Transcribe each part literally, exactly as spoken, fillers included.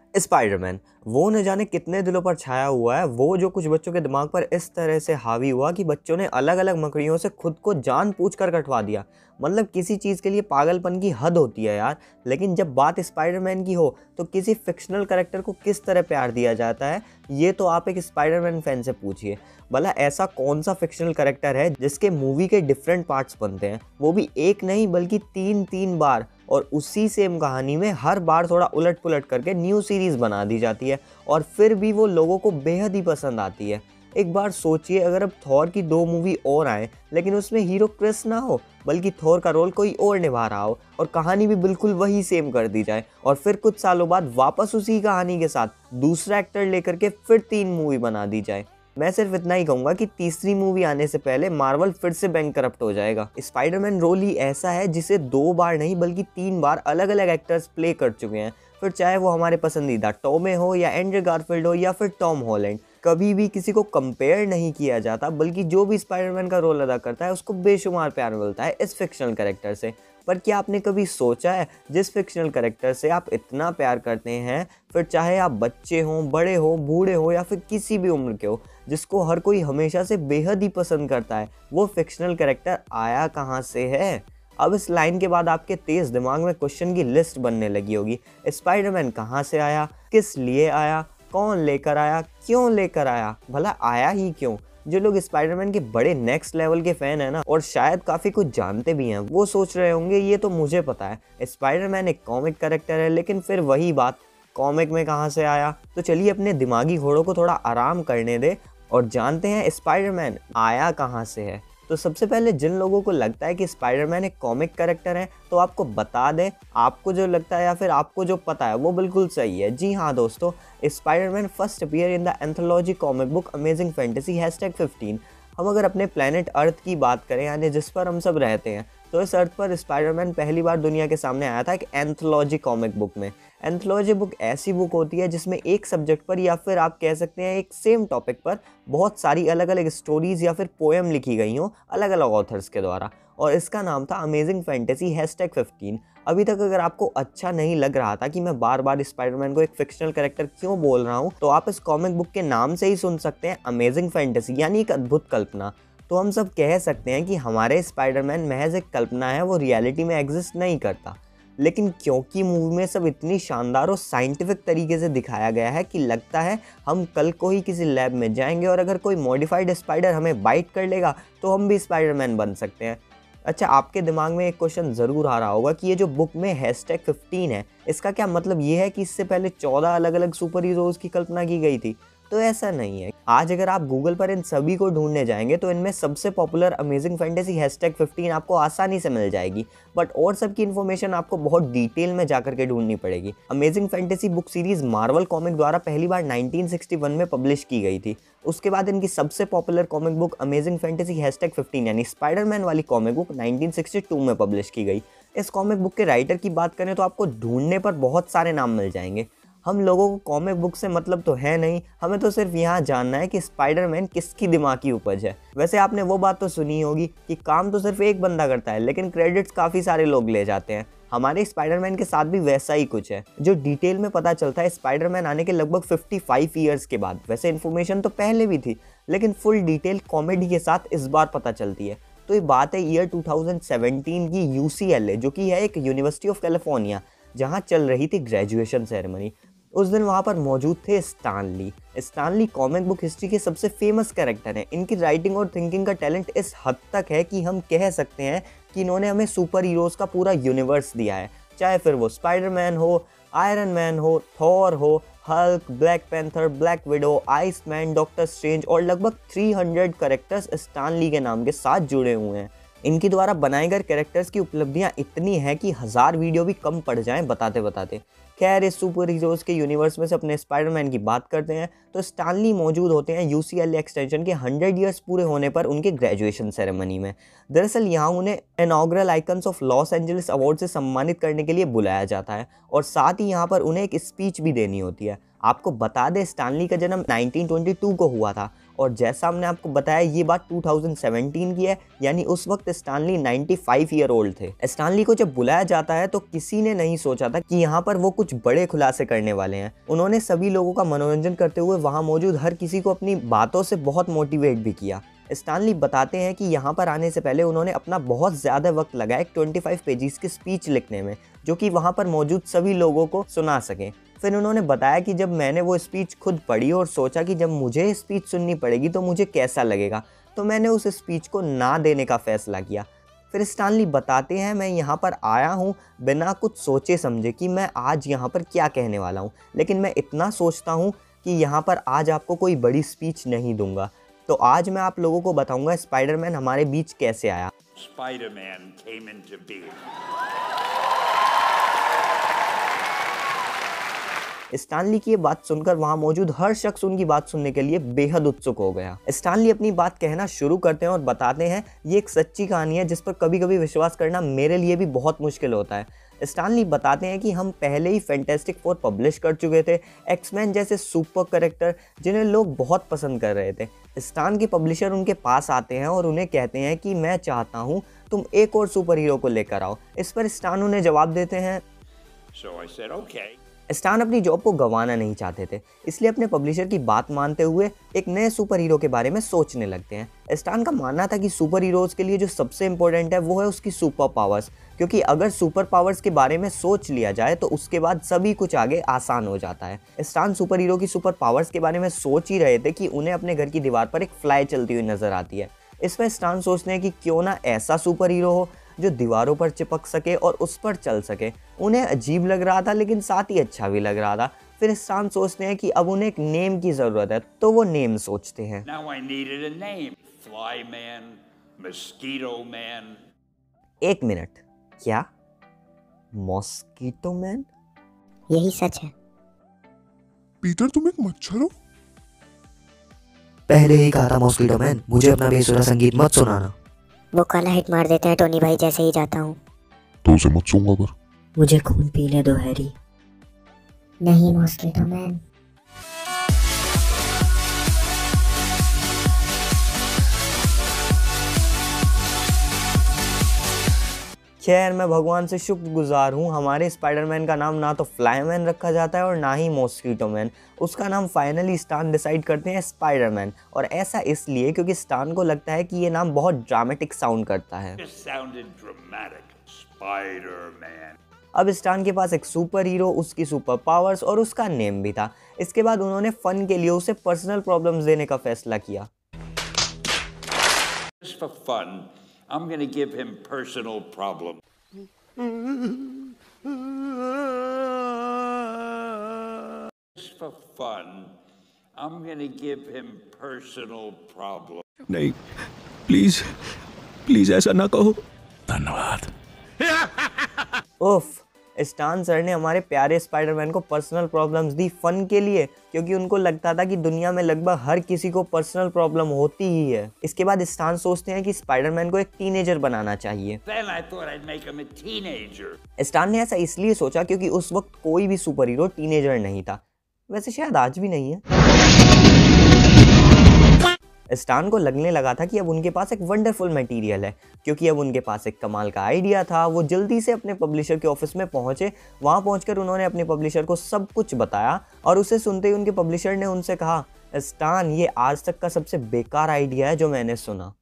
Spiderman वो न जाने कितने दिलों पर छाया हुआ है, वो जो कुछ बच्चों के दिमाग पर इस तरह से हावी हुआ कि बच्चों ने अलग अलग मकड़ियों से खुद को जानबूझकर कटवा दिया। मतलब किसी चीज़ के लिए पागलपन की हद होती है यार। लेकिन जब बात स्पाइडरमैन की हो तो किसी फिक्शनल कैरेक्टर को किस तरह प्यार दिया जाता है, ये तो आप एक स्पाइडरमैन फैन से पूछिए। भला ऐसा कौन सा फिक्शनल कैरेक्टर है जिसके मूवी के डिफरेंट पार्ट्स बनते हैं, वो भी एक नहीं बल्कि तीन तीन बार, और उसी सेम कहानी में हर बार थोड़ा उलट पुलट करके न्यू सीरीज़ बना दी जाती है और फिर भी वो लोगों को बेहद ही पसंद आती है। एक बार सोचिए, अगर अब थॉर की दो मूवी और आए लेकिन उसमें हीरो क्रिस ना हो बल्कि थॉर का रोल कोई और निभा रहा हो और कहानी भी बिल्कुल वही सेम कर दी जाए, और फिर कुछ सालों बाद वापस उसी कहानी के साथ दूसरा एक्टर लेकर के फिर तीन मूवी बना दी जाए। मैं सिर्फ इतना ही कहूंगा कि तीसरी मूवी आने से पहले मार्वल फिर से बैंकरप्ट हो जाएगा। स्पाइडरमैन रोल ही ऐसा है जिसे दो बार नहीं बल्कि तीन बार अलग अलग एक्टर्स प्ले कर चुके हैं, फिर चाहे वो हमारे पसंदीदा टॉमे हो या एंड्रू गारफील्ड हो या फिर टॉम हॉलैंड। कभी भी किसी को कंपेयर नहीं किया जाता, बल्कि जो भी स्पाइडरमैन का रोल अदा करता है उसको बेशुमार प्यार मिलता है इस फिक्शनल कैरेक्टर से। पर क्या आपने कभी सोचा है, जिस फिक्शनल कैरेक्टर से आप इतना प्यार करते हैं, फिर चाहे आप बच्चे हों, बड़े हो, बूढ़े हो या फिर किसी भी उम्र के हो, जिसको हर कोई हमेशा से बेहद ही पसंद करता है, वो फिक्शनल कैरेक्टर आया कहाँ से है? अब इस लाइन के बाद आपके तेज दिमाग में क्वेश्चन की लिस्ट बनने लगी होगी। स्पाइडरमैन कहाँ से आया, किस लिए आया, कौन लेकर आया, क्यों लेकर आया, भला आया ही क्यों? जो लोग स्पाइडरमैन के बड़े नेक्स्ट लेवल के फैन हैं ना, और शायद काफ़ी कुछ जानते भी हैं, वो सोच रहे होंगे ये तो मुझे पता है, स्पाइडरमैन एक कॉमिक कैरेक्टर है, लेकिन फिर वही बात, कॉमिक में कहाँ से आया? तो चलिए अपने दिमागी घोड़ों को थोड़ा आराम करने दे और जानते हैं स्पाइडरमैन आया कहाँ से है। तो सबसे पहले जिन लोगों को लगता है कि स्पाइडरमैन एक कॉमिक कैरेक्टर है, तो आपको बता दें, आपको जो लगता है या फिर आपको जो पता है वो बिल्कुल सही है। जी हाँ दोस्तों, Spiderman first appear in the anthology comic book Amazing Fantasy hashtag fifteen. हम अगर अपने प्लेनेट अर्थ की बात करें, यानी जिस पर हम सब रहते हैं, तो इस अर्थ पर स्पाइडरमैन पहली बार दुनिया के सामने आया था एक एंथोलॉजी कॉमिक बुक में। एंथोलॉजी बुक ऐसी बुक होती है जिसमें एक सब्जेक्ट पर, या फिर आप कह सकते हैं एक सेम टॉपिक पर, बहुत सारी अलग अलग स्टोरीज या फिर पोएम लिखी गई हों अलग अलग ऑथर्स के द्वारा, और इसका नाम था अमेजिंग फैंटेसी हैशटैग फिफ्टीन। अभी तक अगर आपको अच्छा नहीं लग रहा था कि मैं बार बार स्पाइडरमैन को एक फिक्शनल कैरेक्टर क्यों बोल रहा हूँ, तो आप इस कॉमिक बुक के नाम से ही सुन सकते हैं अमेजिंग फैंटेसी, यानी एक अद्भुत कल्पना। तो हम सब कह सकते हैं कि हमारे स्पाइडरमैन महज एक कल्पना है, वो रियलिटी में एग्जिस्ट नहीं करता। लेकिन क्योंकि मूवी में सब इतनी शानदार और साइंटिफिक तरीके से दिखाया गया है कि लगता है हम कल को ही किसी लैब में जाएंगे और अगर कोई मॉडिफाइड स्पाइडर हमें बाइट कर लेगा तो हम भी स्पाइडरमैन बन सकते हैं। अच्छा, आपके दिमाग में एक क्वेश्चन ज़रूर आ रहा होगा कि ये जो बुक में हैशटैग फिफ्टीन है, इसका क्या मतलब ये है कि इससे पहले चौदह अलग अलग सुपर हीरोज़ की कल्पना की गई थी? तो ऐसा नहीं है। आज अगर आप गूगल पर इन सभी को ढूंढने जाएंगे तो इनमें सबसे popular Amazing Fantasy hashtag fifteen आपको आसानी से मिल जाएगी, बट और सबकी इन्फॉर्मेशन आपको बहुत डिटेल में जाकर के ढूंढनी पड़ेगी। Amazing Fantasy book series Marvel comic द्वारा पहली बार नाइनटीन सिक्सटी वन में पब्लिश की गई थी। उसके बाद इनकी सबसे popular comic book Amazing Fantasy hashtag fifteen यानी स्पाइडरमैन वाली comic book nineteen sixty two में पब्लिश की गई। इस कॉमिक बुक के राइटर की बात करें तो आपको ढूंढने पर बहुत सारे नाम मिल जाएंगे। हम लोगों को कॉमिक बुक से मतलब तो है नहीं, हमें तो सिर्फ यहाँ जानना है कि स्पाइडरमैन किसकी दिमाग की उपज है। वैसे आपने वो बात तो सुनी होगी कि काम तो सिर्फ एक बंदा करता है लेकिन क्रेडिट्स काफ़ी सारे लोग ले जाते हैं। हमारे स्पाइडरमैन के साथ भी वैसा ही कुछ है, जो डिटेल में पता चलता है स्पाइडरमैन आने के लगभग पचपन ईयर्स के बाद। वैसे इन्फॉर्मेशन तो पहले भी थी लेकिन फुल डिटेल कॉमेडी के साथ इस बार पता चलती है। तो ये बात है ईयर टू थाउजेंड सेवेंटीन की यू सी एल ए, जो कि है एक यूनिवर्सिटी ऑफ कैलिफोर्निया, जहाँ चल रही थी ग्रेजुएशन सेरेमनी। उस दिन वहाँ पर मौजूद थे Stan Lee. Stan Lee comic book history के सबसे फेमस कैरेक्टर हैं। इनकी राइटिंग और थिंकिंग का टैलेंट इस हद तक है कि हम कह सकते हैं कि इन्होंने हमें सुपर हीरोज़ का पूरा यूनिवर्स दिया है, चाहे फिर वो स्पाइडरमैन हो, आयरन मैन हो, थॉर हो, Hulk, Black Panther, Black Widow, Iceman, Doctor Strange और लगभग तीन सौ कैरेक्टर्स स्टैन ली के नाम के साथ जुड़े हुए हैं। इनके द्वारा बनाए गए कैरेक्टर्स की उपलब्धियां इतनी हैं कि हज़ार वीडियो भी कम पड़ जाएं बताते बताते। खैर, इस सुपर हीरोज़ के यूनिवर्स में से अपने स्पाइडरमैन की बात करते हैं तो स्टैन ली मौजूद होते हैं U C L A extension के हंड्रेड ईयर्स पूरे होने पर उनके ग्रेजुएशन सेरेमनी में। दरअसल यहाँ उन्हें inaugural icons of Los Angeles award से सम्मानित करने के लिए बुलाया जाता है और साथ ही यहाँ पर उन्हें एक स्पीच भी देनी होती है। आपको बता दें, स्टैन ली का जन्म नाइनटीन ट्वेंटी टू को हुआ था और जैसा हमने आपको बताया ये बात दो हज़ार सत्रह की है, यानी उस वक्त स्टैनली पचानवे ईयर ओल्ड थे। स्टैनली को जब बुलाया जाता है तो किसी ने नहीं सोचा था कि यहाँ पर वो कुछ बड़े खुलासे करने वाले हैं। उन्होंने सभी लोगों का मनोरंजन करते हुए वहाँ मौजूद हर किसी को अपनी बातों से बहुत मोटिवेट भी किया। स्टैनली बताते हैं कि यहाँ पर आने से पहले उन्होंने अपना बहुत ज़्यादा वक्त लगाया एक पच्चीस पेजेस की स्पीच लिखने में, जो कि वहाँ पर मौजूद सभी लोगों को सुना सकें। फिर उन्होंने बताया कि जब मैंने वो स्पीच खुद पढ़ी और सोचा कि जब मुझे स्पीच सुननी पड़ेगी तो मुझे कैसा लगेगा, तो मैंने उस स्पीच को ना देने का फ़ैसला किया। फिर स्टैनली बताते हैं, मैं यहाँ पर आया हूँ बिना कुछ सोचे समझे कि मैं आज यहाँ पर क्या कहने वाला हूँ, लेकिन मैं इतना सोचता हूँ कि यहाँ पर आज आपको कोई बड़ी स्पीच नहीं दूंगा। तो आज मैं आप लोगों को बताऊंगा स्पाइडरमैन हमारे बीच कैसे आया। Spider-Man came into being. Stanley की ये बात सुनकर वहां मौजूद हर शख्स उनकी बात सुनने के लिए बेहद उत्सुक हो गया। स्टैनली अपनी बात कहना शुरू करते हैं और बताते हैं, ये एक सच्ची कहानी है जिस पर कभी कभी विश्वास करना मेरे लिए भी बहुत मुश्किल होता है। स्टैनली बताते हैं कि हम पहले ही फैंटास्टिक फोर पब्लिश कर चुके थे, एक्समैन जैसे सुपर कैरेक्टर जिन्हें लोग बहुत पसंद कर रहे थे। स्टैन के पब्लिशर उनके पास आते हैं और उन्हें कहते हैं कि मैं चाहता हूँ तुम एक और सुपर हीरो को लेकर आओ। इस पर स्टैन उन्हें जवाब देते हैं, So I said, okay. Stan अपनी जॉब को गंवाना नहीं चाहते थे, इसलिए अपने पब्लिशर की बात मानते हुए एक नए सुपर हीरो के बारे में सोचने लगते हैं। स्टैन का मानना था कि सुपर हीरोज़ के लिए जो सबसे इम्पोर्टेंट है वो है उसकी सुपर पावर्स, क्योंकि अगर सुपर पावर्स के बारे में सोच लिया जाए तो उसके बाद सभी कुछ आगे आसान हो जाता है। स्टैन सुपर हीरो की सुपर पावर्स के बारे में सोच ही रहे थे कि उन्हें अपने घर की दीवार पर एक फ्लाई चलती हुई नजर आती है। इस पर स्टैन सोचते हैं कि क्यों ना ऐसा सुपर हीरो हो जो दीवारों पर चिपक सके और उस पर चल सके। उन्हें अजीब लग रहा था लेकिन साथ ही अच्छा भी लग रहा था। फिर स्टैन सोचते हैं कि अब उन्हें एक नेम की ज़रूरत है, तो वो नेम सोचते हैं। Now I needed a name. Fly Man, Mosquito Man. एक मिनट, क्या मॉस्किटो मैन? यही सच है। पीटर, तुम एक मच्छर हो? पहले ही कहा था मॉस्किटो मैन, मुझे अपना बेसुरा संगीत मत सुनाना। वो काला हिट मार देते हैं टोनी भाई जैसे ही जाता हूँ। तो उसे मत सूंगा कर। मुझे खून पीने दो हैरी। नहीं मॉस्किटो मैन। खैर, मैं भगवान से शुक्रगुजार हूँ, हमारे स्पाइडरमैन का नाम ना तो फ्लाईमैन रखा जाता है और ना ही मॉस्किटो मैन। उसका नाम फाइनली स्टान डिसाइड करते हैं स्पाइडरमैन, और ऐसा इसलिए क्योंकि स्टान को लगता है कि ये नाम बहुत ड्रामेटिक साउंड करता है। It sounded dramatic. Spider-Man. अब स्टान के पास एक सुपर हीरो, उसकी सुपर पावर्स और उसका नेम भी था। इसके बाद उन्होंने फन के लिए उसे पर्सनल प्रॉब्लम्स देने का फैसला किया। Just for fun, I'm gonna give him personal problems. Just for fun, I'm gonna give him personal problems. नहीं, प्लीज प्लीज ऐसा ना कहो। धन्यवाद। उफ, स्टान सर ने हमारे प्यारे स्पाइडरमैन को पर्सनल प्रॉब्लम्स दी फन के लिए, क्योंकि उनको लगता था कि दुनिया में लगभग हर किसी को पर्सनल प्रॉब्लम होती ही है। इसके बाद स्टान सोचते हैं कि स्पाइडरमैन को एक टीनेजर बनाना चाहिए। Then I thought I'd make him a teenager. स्टान ने ऐसा इसलिए सोचा क्योंकि उस वक्त कोई भी सुपर हीरो टीनेजर नहीं था, वैसे शायद आज भी नहीं है। स्टान को लगने लगा था कि अब उनके पास एक वंडरफुल मटेरियल है, क्योंकि अब उनके पास एक कमाल का आइडिया था। वो जल्दी से अपने पब्लिशर के ऑफिस में पहुंचे। वहां पहुंचकर उन्होंने अपने पब्लिशर को सब कुछ बताया, और उसे सुनते ही उनके पब्लिशर ने उनसे कहा, स्टान, ये आज तक का सबसे बेकार आइडिया है जो मैंने सुना।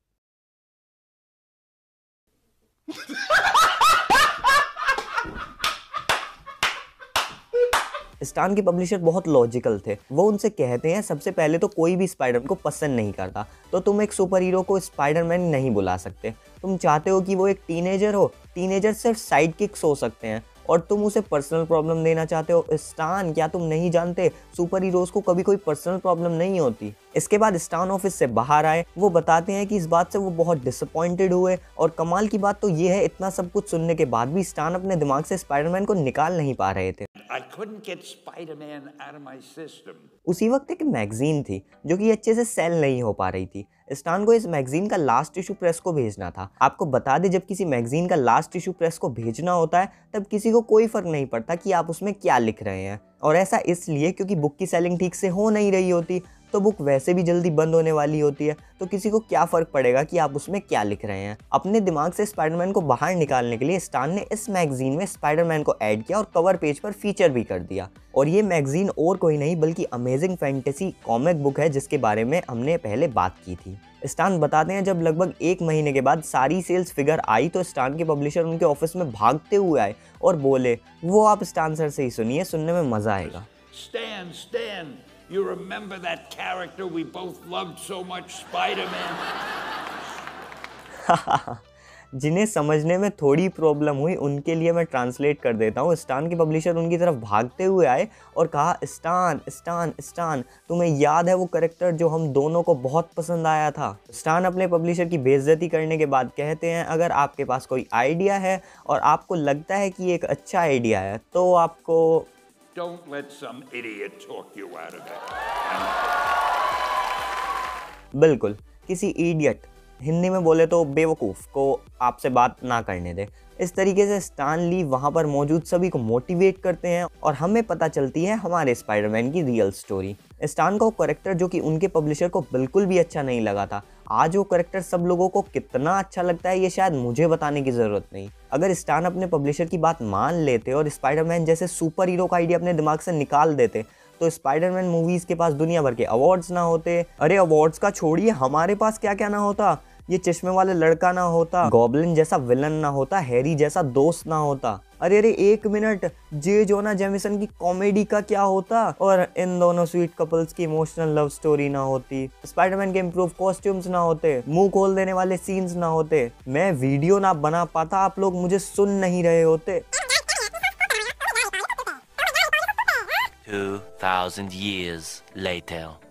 स्टान के पब्लिशर बहुत लॉजिकल थे। वो उनसे कहते हैं, सबसे पहले तो कोई भी स्पाइडरमैन को पसंद नहीं करता, तो तुम एक सुपर हीरो को स्पाइडरमैन नहीं बुला सकते। तुम चाहते हो कि वो एक टीनेजर हो, टीनेजर सिर्फ साइड किक्स हो सकते हैं, और तुम उसे पर्सनल प्रॉब्लम देना चाहते हो। स्टान, क्या तुम नहीं जानते, सुपर हीरोज को कभी कोई पर्सनल प्रॉब्लम नहीं होती। इसके बाद स्टान ऑफिस से बाहर आए। वो बताते हैं कि इस बात से वो बहुत डिसअपॉइंटेड हुए, और कमाल की बात तो ये है, इतना सब कुछ सुनने के बाद भी स्टान अपने दिमाग से स्पाइडरमैन को निकाल नहीं पा रहे थे। I couldn't get Spider-Man out of my system. उसी वक्त एक मैगजीन थी जो कि अच्छे से सेल नहीं हो पा रही थी। स्टान को इस मैगजीन का लास्ट इशू प्रेस को भेजना था। आपको बता दें, जब किसी मैगजीन का लास्ट इशू प्रेस को भेजना होता है तब किसी को कोई फर्क नहीं पड़ता कि आप उसमें क्या लिख रहे हैं, और ऐसा इसलिए क्योंकि बुक की सेलिंग ठीक से हो नहीं रही होती। तो बुक वैसे भी जल्दी बंद होने वाली होती है, तो किसी को क्या फ़र्क पड़ेगा कि आप उसमें क्या लिख रहे हैं। अपने दिमाग से स्पाइडरमैन को बाहर निकालने के लिए स्टान ने इस मैगजीन में स्पाइडरमैन को ऐड किया और कवर पेज पर फीचर भी कर दिया। और ये मैगजीन और कोई नहीं बल्कि अमेजिंग फैंटेसी कॉमिक बुक है, जिसके बारे में हमने पहले बात की थी। स्टान बताते हैं जब लगभग एक महीने के बाद सारी सेल्स फिगर आई तो स्टान के पब्लिशर उनके ऑफिस में भागते हुए आए और बोले, वो आप स्टान सर से ही सुनिए, सुनने में मजा आएगा। Stan, Stan, you remember that character we both loved so much, Spider-Man? जिन्हें समझने में थोड़ी प्रॉब्लम हुई उनके लिए मैं ट्रांसलेट कर देता हूँ। स्टान के पब्लिशर उनकी तरफ भागते हुए आए और कहा, स्टान स्टान स्टान, तुम्हें याद है वो कैरेक्टर जो हम दोनों को बहुत पसंद आया था? स्टान अपने पब्लिशर की बेइज्जती करने के बाद कहते हैं, अगर आपके पास कोई आइडिया है और आपको लगता है कि एक अच्छा आइडिया है तो आपको Don't let some idiot talk you out of it. बिल्कुल, किसी इडियट, हिंदी में बोले तो बेवकूफ़ को आपसे बात ना करने दे। इस तरीके से स्टान ली वहाँ पर मौजूद सभी को मोटिवेट करते हैं और हमें पता चलती है हमारे स्पाइडरमैन की रियल स्टोरी। स्टान का वो कैरेक्टर जो कि उनके पब्लिशर को बिल्कुल भी अच्छा नहीं लगा था, आज वो कैरेक्टर सब लोगों को कितना अच्छा लगता है ये शायद मुझे बताने की ज़रूरत नहीं। अगर स्टान अपने पब्लिशर की बात मान लेते और स्पाइडरमैन जैसे सुपर हीरो का आइडिया अपने दिमाग से निकाल देते तो स्पाइडरमैन मूवीज़ के पास दुनिया भर के अवार्ड्स ना होते। अरे अवार्ड्स का छोड़िए, हमारे पास क्या क्या ना होता। ये चश्मे वाले लड़का ना होता, गॉब्लिन जैसा विलन ना होता, हैरी जैसा दोस्त ना होता। अरे अरे एक मिनट, जे जोना जेमिसन की कॉमेडी का क्या होता और इन दोनों स्वीट कपल्स की इमोशनल लव स्टोरी ना होती, स्पाइडरमैन के इम्प्रूव कॉस्ट्यूम्स ना होते, मुंह खोल देने वाले सीन्स ना होते, मैं वीडियो ना बना पाता, आप लोग मुझे सुन नहीं रहे होते। two thousand years later.